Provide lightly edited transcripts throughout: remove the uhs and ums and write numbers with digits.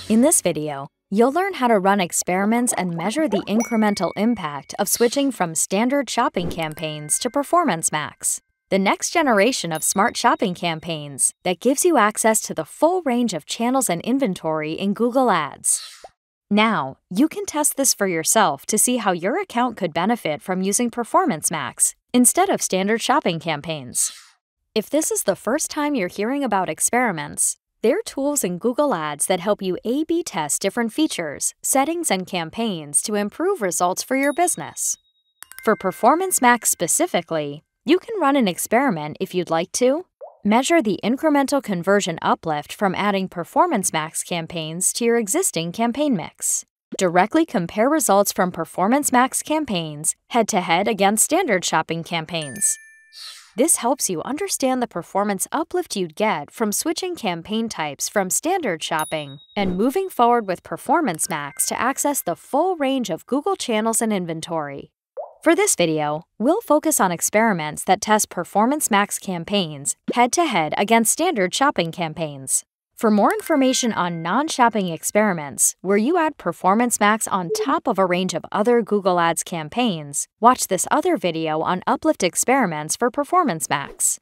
In this video, you'll learn how to run experiments and measure the incremental impact of switching from standard shopping campaigns to Performance Max, the next generation of smart shopping campaigns that gives you access to the full range of channels and inventory in Google Ads. Now, you can test this for yourself to see how your account could benefit from using Performance Max instead of standard shopping campaigns. If this is the first time you're hearing about experiments, there are tools in Google Ads that help you A/B test different features, settings, and campaigns to improve results for your business. For Performance Max specifically, you can run an experiment if you'd like to. Measure the incremental conversion uplift from adding Performance Max campaigns to your existing campaign mix. Directly compare results from Performance Max campaigns head-to-head against standard shopping campaigns. This helps you understand the performance uplift you'd get from switching campaign types from standard shopping and moving forward with Performance Max to access the full range of Google channels and inventory. For this video, we'll focus on experiments that test Performance Max campaigns head-to-head against standard shopping campaigns. For more information on non-shopping experiments where you add Performance Max on top of a range of other Google Ads campaigns, watch this other video on uplift experiments for Performance Max.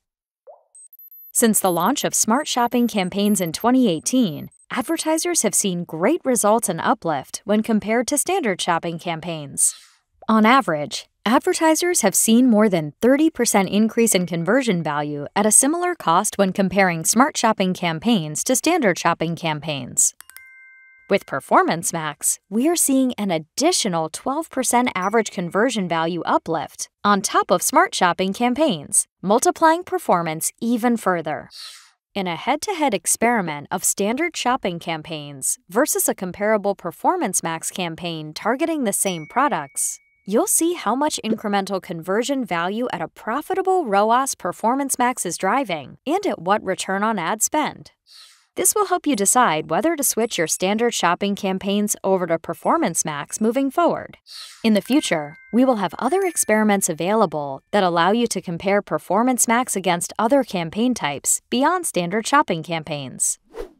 Since the launch of Smart Shopping campaigns in 2018, advertisers have seen great results in uplift when compared to standard shopping campaigns. On average, advertisers have seen more than 30% increase in conversion value at a similar cost when comparing Smart Shopping campaigns to standard shopping campaigns. With Performance Max, we are seeing an additional 12% average conversion value uplift on top of Smart Shopping campaigns, multiplying performance even further. In a head-to-head experiment of standard shopping campaigns versus a comparable Performance Max campaign targeting the same products, you'll see how much incremental conversion value at a profitable ROAS Performance Max is driving and at what return on ad spend. This will help you decide whether to switch your standard shopping campaigns over to Performance Max moving forward. In the future, we will have other experiments available that allow you to compare Performance Max against other campaign types beyond standard shopping campaigns.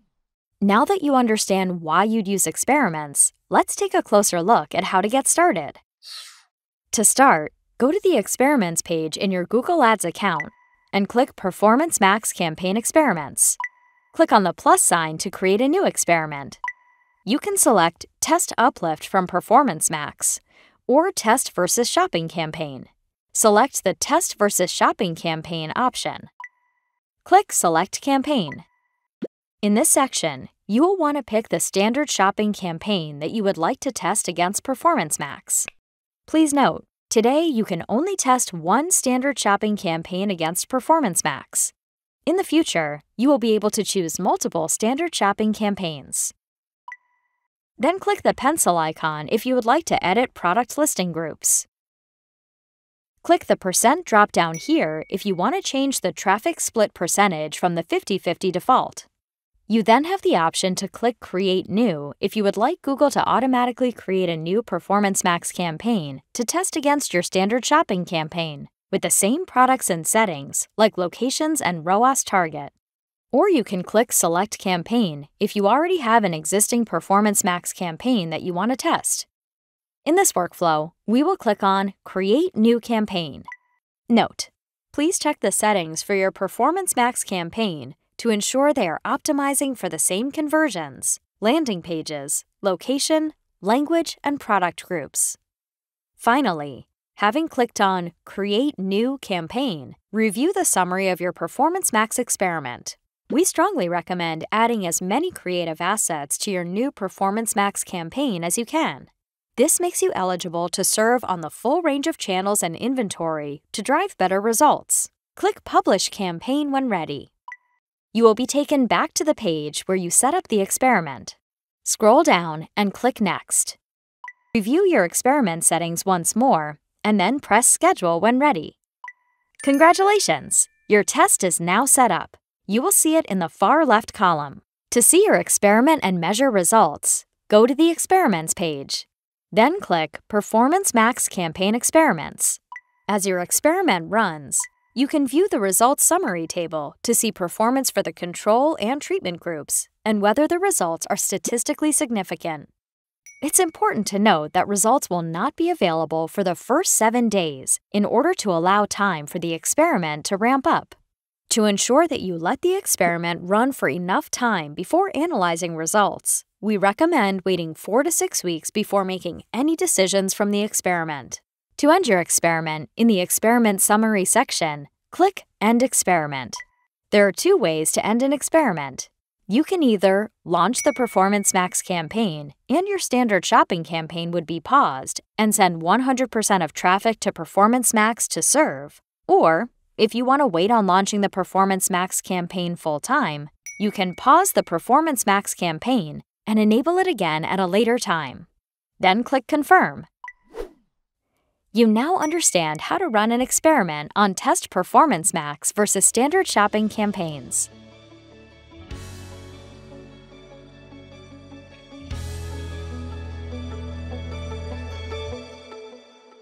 Now that you understand why you'd use experiments, let's take a closer look at how to get started. To start, go to the Experiments page in your Google Ads account and click Performance Max Campaign Experiments. Click on the plus sign to create a new experiment. You can select Test Uplift from Performance Max or Test versus Shopping Campaign. Select the Test versus Shopping Campaign option. Click Select Campaign. In this section, you will want to pick the standard shopping campaign that you would like to test against Performance Max. Please note, today you can only test one standard shopping campaign against Performance Max. In the future, you will be able to choose multiple standard shopping campaigns. Then click the pencil icon if you would like to edit product listing groups. Click the % drop-down here if you want to change the traffic split percentage from the 50-50 default. You then have the option to click Create New if you would like Google to automatically create a new Performance Max campaign to test against your standard shopping campaign with the same products and settings like locations and ROAS target. Or you can click Select Campaign if you already have an existing Performance Max campaign that you want to test. In this workflow, we will click on Create New Campaign. Note: please check the settings for your Performance Max campaign to ensure they are optimizing for the same conversions, landing pages, location, language, and product groups. Finally, having clicked on Create New Campaign, review the summary of your Performance Max experiment. We strongly recommend adding as many creative assets to your new Performance Max campaign as you can. This makes you eligible to serve on the full range of channels and inventory to drive better results. Click Publish Campaign when ready. You will be taken back to the page where you set up the experiment. Scroll down and click Next. Review your experiment settings once more, and then press Schedule when ready. Congratulations! Your test is now set up. You will see it in the far left column. To see your experiment and measure results, go to the Experiments page. Then click Performance Max Campaign Experiments. As your experiment runs, You can view the results summary table to see performance for the control and treatment groups, and whether the results are statistically significant. It's important to note that results will not be available for the first 7 days in order to allow time for the experiment to ramp up. To ensure that you let the experiment run for enough time before analyzing results, we recommend waiting 4 to 6 weeks before making any decisions from the experiment. To end your experiment, in the Experiment Summary section, click End Experiment. There are 2 ways to end an experiment. You can either launch the Performance Max campaign and your standard shopping campaign would be paused and send 100% of traffic to Performance Max to serve, or if you want to wait on launching the Performance Max campaign full-time, you can pause the Performance Max campaign and enable it again at a later time. Then click Confirm. You now understand how to run an experiment on Test Performance Max versus standard shopping campaigns.